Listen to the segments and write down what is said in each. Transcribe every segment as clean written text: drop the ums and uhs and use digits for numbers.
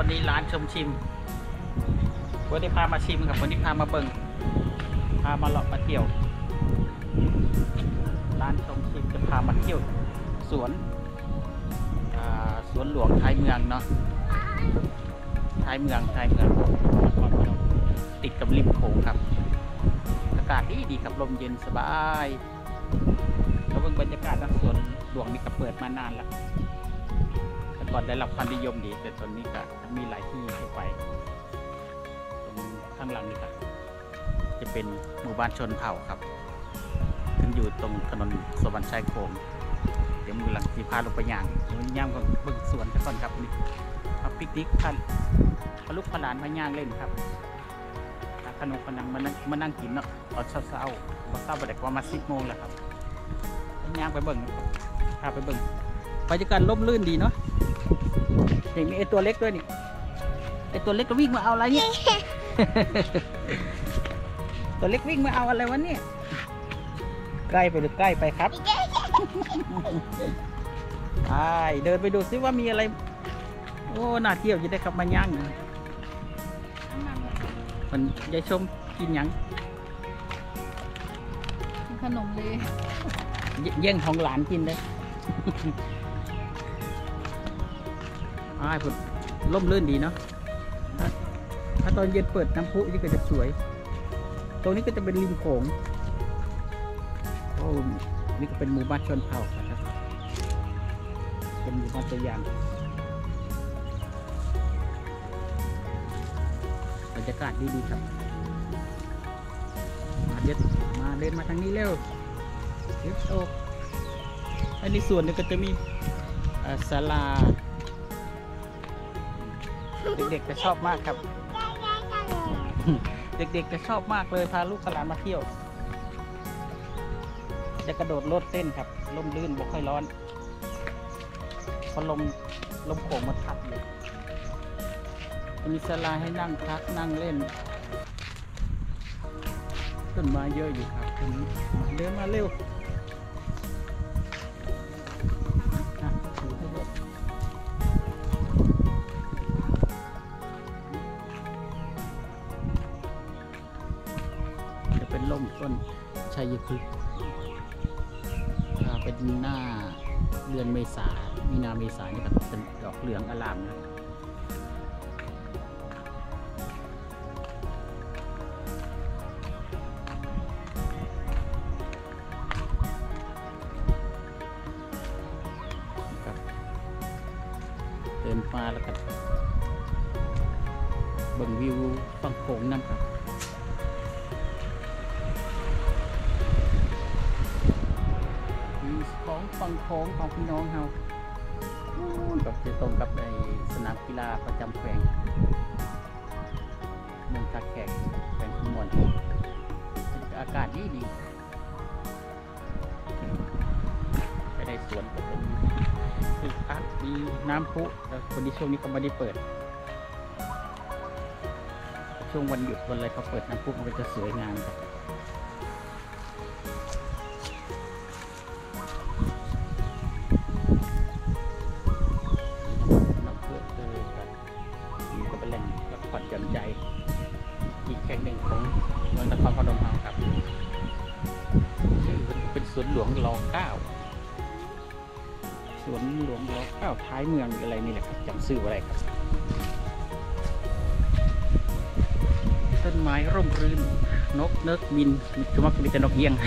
นี้ร้านชมชิมวันนี้พามาชิมกับวันนี้พามาเบิ่งพามาเลาะมาเที่ยวร้านชมชิมจะพามาเที่ยวสวนหลวงท้ายเมืองเนาะท้ายเมืองติดกับริมโขงครับอากาศดีครับลมเย็นสบายแล้วบรรยากาศสวนหลวงนี่ก็เปิดมานานแล้วแต่ก่อนได้รับความนิยมดีแต่ตอนนี้ก็มีหลายที่ที่ไปตรงข้างหลังนี่ก็จะเป็นหมู่บ้านชนเผ่าครับซึ่งอยู่ตรงถนนสวรรค์ชายโคมเดี๋ยวมือหลังสีพาลงไปย่างก็เบิ่งสวนกันก่อนครับนี่มาปิกนิกท่านพาลูกพาหลานมาย่างเล่นครับขนมขนังมานั่งกินเนาะตอนเช้าบ่ได้ประมาณ10 โมงแล้วครับย่างไปเบิ่งพาไปเบิ่งบรรยากาศร่มรื่นดีเนาะเห็นมีไอตัวเล็กด้วยนี่ไอตัวเล็กก็วิ่งมาเอาอะไรเนี่ย ตัวเล็กวิ่งมาเอาอะไรวะเนี่ยใกล้ไปหรือใกล้ไปครับ เดินไปดูซิว่ามีอะไรโอ้น่าเที่ยวจะได้ขับมาย่างมันยายชมกินยังขนมเลยแย่งของหลานกินเลยพุ่นร่มรื่นดีเนาะถ้าตอนเย็นเปิดน้ำพุนี่ก็จะสวยตรงนี้ก็จะเป็นริมโขงโอ้นี่ก็เป็นหมู่บ้านชนเผ่าครับเป็นหมู่บ้านตัวอย่างบรรยากาศดีครับมาเดินมาทางนี้เร็วโอ้อันนี้ส่วนนึงก็จะมีศาลาเด็กๆจะชอบมากครับ เด็กๆจะชอบมากเลยพาลูกหลานมาเที่ยวจะกระโดดโลดเต้นครับลมลื่นบ่ค่อยร้อนเพราะลมโขงมาทับเลยมีศาลาให้นั่งพักนั่งเล่นต้นไม้เยอะอยู่ครับตรงนี้เดินมาเร็วจะเป็นร่มต้นชัยพฤกษ์เป็นหน้าเดือนเมษามีนาเมษานี่ก็เป็นดอกเหลืองอลามนะเดินมาแล้วก็เบิ่งวิวฝั่งโขงนั่นครับของฝั่งโขงของพี่น้องเรากับจะตรงกับในสนามกีฬาประจำแขวงเมืองท่าแขกแขวงขมวนอากาศดีไปได้สวนก็เป็นคือพักมีน้ำพุแล้วคนที่ช่วงนี้ก็ไม่ได้เปิดช่วงวันหยุดวันอะไรเขาเปิดน้ำพุมันก็จะสวยงามครับผ่อนหย่อนใจอีกแห่งหนึ่งของเมืองนครพนมเราครับชื่อเป็นสวนหลวงร.9สวนหลวงร.9ท้ายเมืองอะไรนี่แหละครับจำชื่ออะไรครับต้นไม้ร่มรื่นนกเนิกบินจุมักมีแต่นกเอี้ยง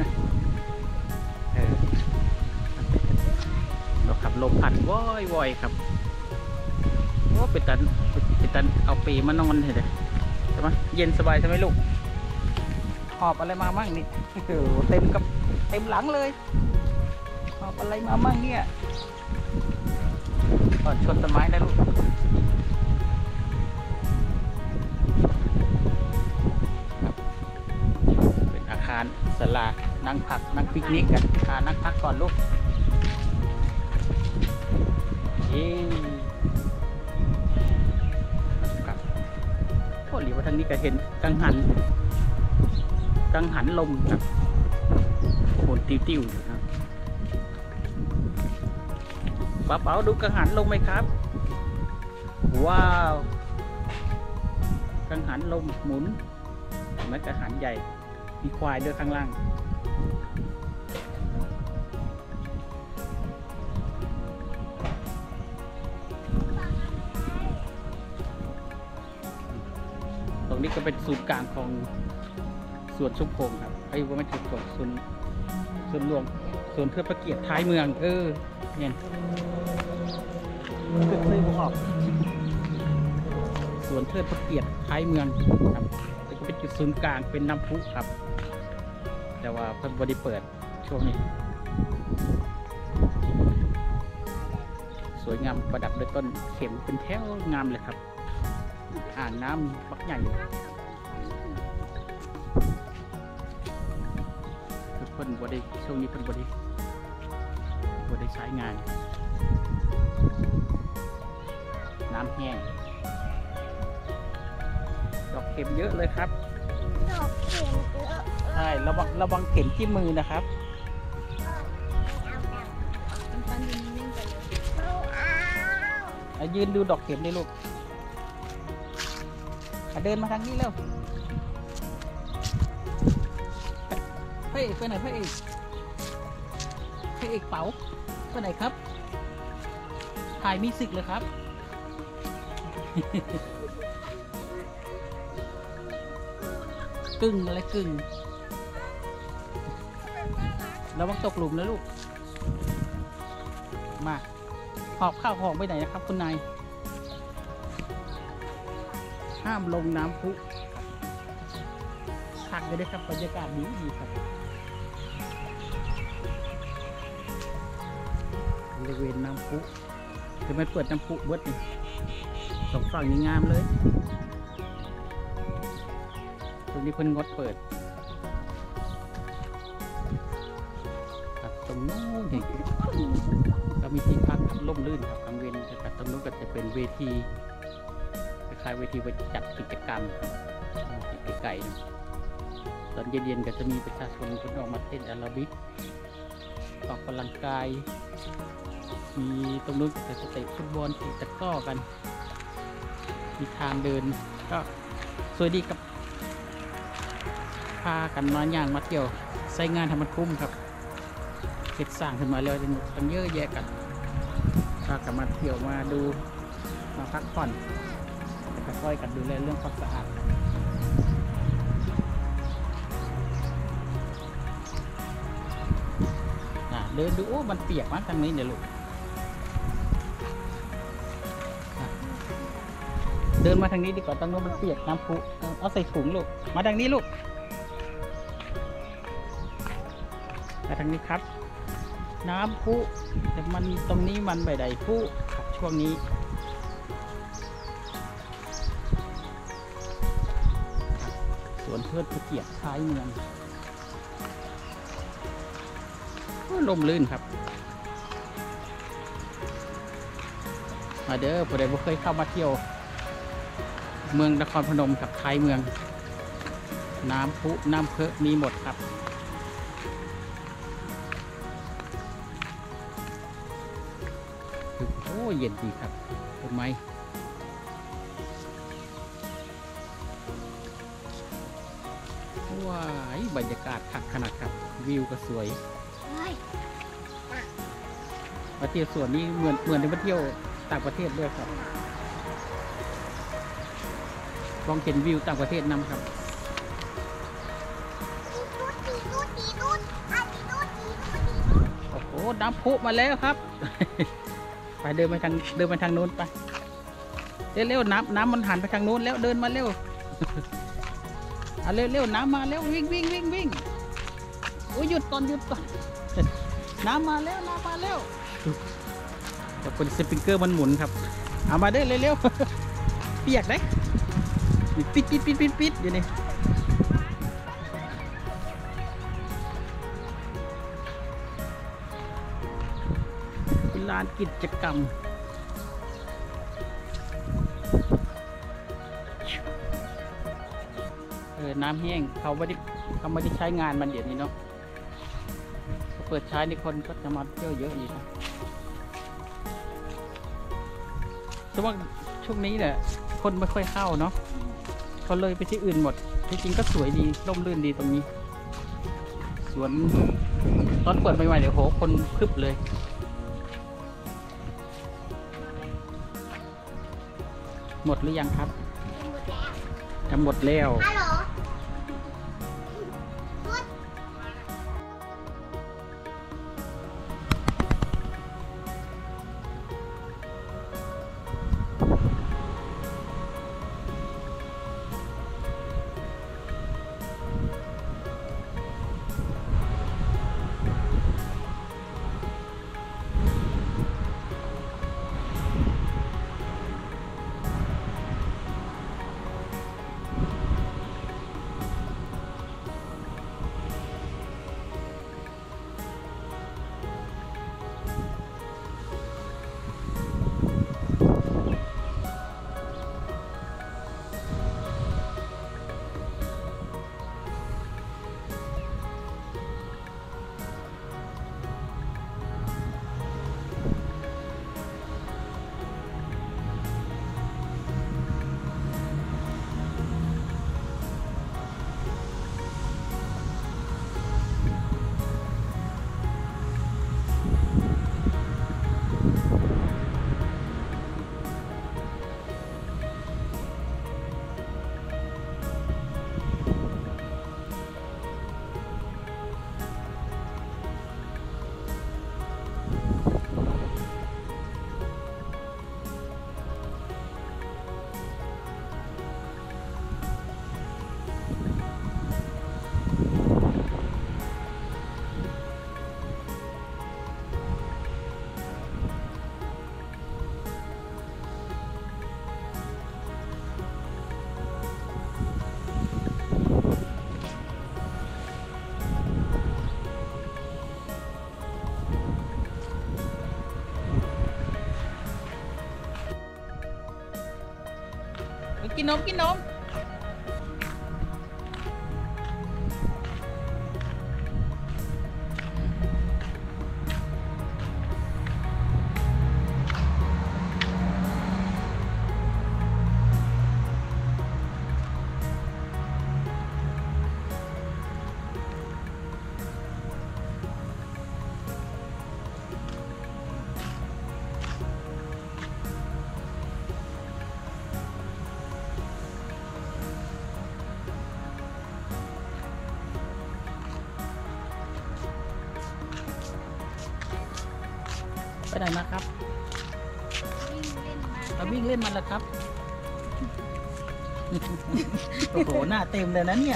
นกขับลมพัดว่อยครับว่าเป็นตันเอาปีมานอนเลยใช่ไหมเย็นสบายใช่ไหมลูกหอบอะไรมามั่งนี่เต็มหลังเลยหอบอะไรมามั่งเนี่ยชนต้นไม้ได้ลูกเป็นอาคารศาลานั่งพักนั่งปิกนิกกันนั่งพักก่อนลูกหรือว่าทางนี้ก็เห็นกังหันลมครับโหนติ้วอยู่ครับป้าเป๋าดูกังหันลมไหมครับว้าวกังหันลมหมุนเหมือนกังหันใหญ่มีควายด้วยข้างล่างตรงนี้ก็เป็นศูนย์กลางของสวนชุมพงครับไอ้ว่าไม่ถูกกฎส่วนรวมส่วนเพื่อประเกียรติท้ายเมืองเนี่ยคือซื้อผมออกส่วนเทิดพระเกียรติท้ายเมืองครับแล้วก็เป็นจุดศูนย์กลางเป็นน้ำพุครับแต่ว่าเพิ่นบ่ได้เปิดช่วงนี้สวยงามประดับด้วยต้นเข็มเป็นแถวงามเลยครับอ่างน้ำปักใหญ่เพิ่นบ่ได้ช่วงนี้เพิ่นบ่ได้ใช้งานน้ำแห้งดอกเข็มเยอะเลยครับดอกเข็มเยอะใช่ระวังเข็มที่มือนะครับมันยืนนิ่งๆไปเลยยืนดูดอกเข็มดิลูกเดินมาทางนี้เร็วพระเอกไปไหนพระเอกเป๋าไปไหนครับถ่ายมิวสิกเลยครับกึ่งอะไรกึ่งระวังตกหลุมนะลูกมาหอบข้าวหอบไปไหนนะครับคุณนายห้ามลงน้ำพุพักไปด้วยครับบรรยากาศดีครับบริเวณน้ำพุจะไม่เปิดน้ำพุเบิดนี่สองฝั่งนี้งามเลยตรงนี้เพิ่นงดเปิดครับตรงนู้นเห็นก็มีที่พักร่มรื่นครับกลางเวนแต่ตรงนู้นก็จะเป็นเวทีคล้ายๆเวทีไว้จัดกิจกรรมครับไกลๆตอนเย็นๆก็จะมีประชาชนคนออกมาเต้นแอโรบิกออกกำลังกายมีตรงนู้นก็จะเตะฟุตบอลเตะตะกร้อกันมีทางเดินก็สวยดีกับพากันมาย่างมาเที่ยวใช้งานทำมันคุ้มครับเก็บสร้างขึ้นมาเลยตั้งเยอะแยะกันพากันมาเที่ยวมาดูมาพักผ่อนแล้วก็ช่วยกันดูแลเรื่องความสะอาดเดินดูโอ้มันเปียกมากทางนี้เดี๋ยวลูกเดินมาทางนี้ดีกว่าตรงนู้นมันเปียกน้ำพุเอาใส่ถุงลูกมาทางนี้ลูกมาทางนี้ครับน้ำพุแต่มันตรงนี้มันใบใดพุครับช่วงนี้สวนเทิดพระเกียรติท้ายเมืองลมลื่นครับมาเด้อผู้ใดบ่เคยเข้ามาเที่ยวเมืองนครพนมกับท้ายเมืองน้ำพุน้ำเพอะมีหมดครับโอ้เย็นดีครับต้นไม้ว้ายบรรยากาศคักขนาดครับวิวก็สวยมาเที่ยวสวนนี้เหมือนได้มาเที่ยวต่างประเทศด้วยครับลองเห็นวิวต่างประเทศนำครับโอ้โหน้ำพุมาแล้วครับ ไปเดินไปทางโน้นไปเร็วๆน้ำมันหันไปทางโน้นแล้วเดินมาเร็ว เอาเร็วน้ำมาแล้ววิ่งโอ้ยหยุดก่อน น้ำมาแล้วแต่เป็นสปริงเกอร์มันหมุนครับเอามาได้เร็วเปียกได้ปิดอยู่นี่เป็นลานกิจกรรมน้ำแห้งเขาไม่ได้ใช้งานมันเดี๋ยวนี้เนาะเปิดใช้นี่คนก็จะมาเที่ยวเยอะอยู่นะแต่ว่าช่วงนี้เนี่ยคนไม่ค่อยเข้าเนาะเขาเลยไปที่อื่นหมดที่จริงก็สวยดีร่มรื่นดีตรงนี้สวนตอนเปิดใหม่ๆเดี๋ยวโหคนคึบเลยหมดหรือยังครับจะหมดแล้วฮัลโหลกินนมกินนมไปไหนมาครับวิ่งเล่นมาแล้วครับ โอ้โหหน้าเต็มเลยนั้นเนี่ย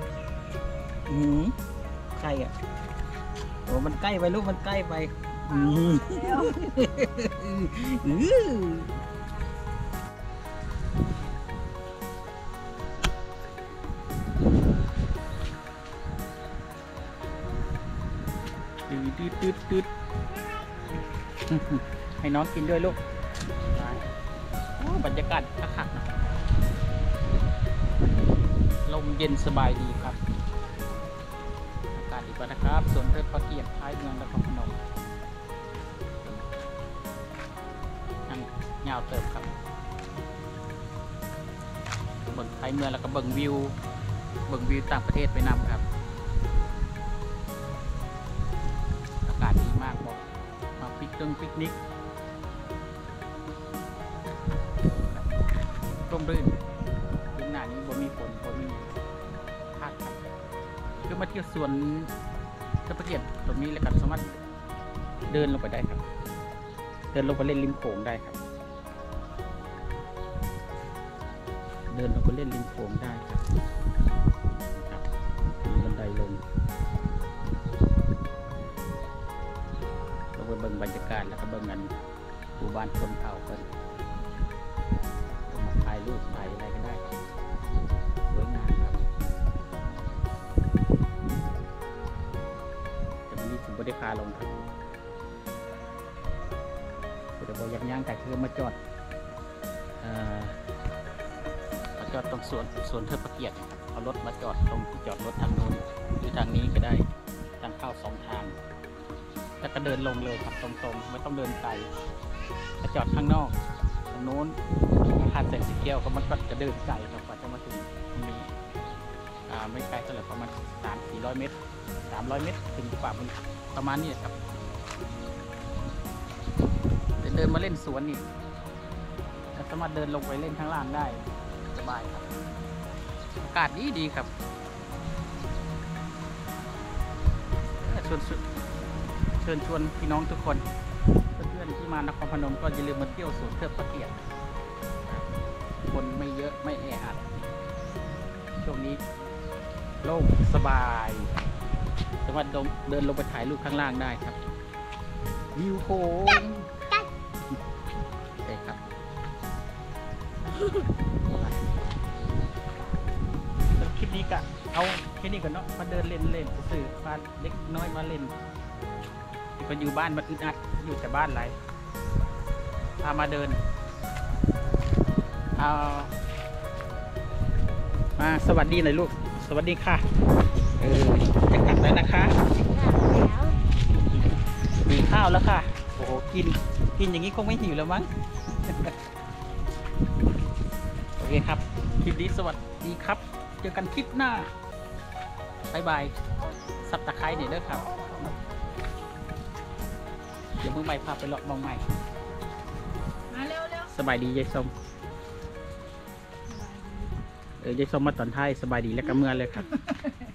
ใครอ่ะโอ้มันใกล้ไปลูกมันใกล้ไปตืดให้น้องกินด้วยลูกบรรยากาศคักๆนะลมเย็นสบายดีครับอากาศดีกว่านะครับสวนเทิดพระเกียรติท้ายเมืองนครพนมนั่งยาวเติบครับบนท้ายเมืองแล้วก็เบิ่งวิวต่างประเทศไปนำครับอากาศดีมากบอกมาปิกนิกร่มรื่นช่วงหน้านี้บ่มีฝนบ่มีพาดครับคือมาเที่ยวสวนเทิดพระเกียรติตรงนี้แล้วกันสามารถเดินลงไปได้ครับเดินลงไปเล่นริมโขงได้ครับเดินลงไปเล่นริมโขงได้ครับมีบันไดลงเราไปเบิ่งบรรยากาศแล้วก็เบิ่งกันหมู่บ้านคนเผ่ากันมาถ่ายรูปถ่ายอะไรกันได้สวยงามครับแต่วันนี้ผมไม่ได้พาลงครับเดี๋ยวบอกย่างแต่คือมาจอดตรงสวนเทิดพระเกียรติครับเอารถมาจอดตรงที่จอดรถทางโน้นหรือทางนี้ก็ได้ทางเข้า2 ทางแล้วก็เดินลงเลยครับตรงๆไม่ต้องเดินไกลมาจอดข้างนอกตรงโน้นหาดแสงสีแก้วก็มันก็จะเดินไกลครับกว่าจะมาถึงตรงนี้ไม่ไกลเท่าไหร่ประมาณ300-400 เมตร300 เมตรถึงกว่ามันประมาณนี้แหละครับเดินมาเล่นสวนนี่สามารถเดินลงไปเล่นข้างล่างได้สบายครับอากาศดีครับเชิญชวนพี่น้องทุกคนเพื่อนๆที่มานครพนมก็อย่าลืมมาเที่ยวสวนเทิดพระเกียรติคนไม่เยอะไม่แออัดช่วงนี้โล่งสบายสามารถเดินลงไปถ่ายรูปข้างล่างได้ครับวิวโค้งใช่ครับคลิปนี้ก็เอาแค่นี้ก่อนเนาะมาเดินเล่นสื่อพาเล็กน้อยมาเล่นก็อยู่บ้านมันอึดอัดอยู่แต่บ้านไรพามาเดินเอามาสวัสดีหน่อยลูกสวัสดีค่ะจะกลับแล้วนะคะหิวข้าวแล้วค่ะโอ้โหกินอย่างนี้คงไม่หิวแล้วมั้ง โอเคครับคลิปนี้สวัสดีครับเจอกันคลิปหน้าบายบายสับตะไคร้เนี่ยเด้อครับเดี๋ยวมือใหม่พาไปเลาะมองใหม่มาเร็วสบายดียายส้มยายส้มมาตอนท้ายสบายดีแล้วก็เมื่อเลยครับ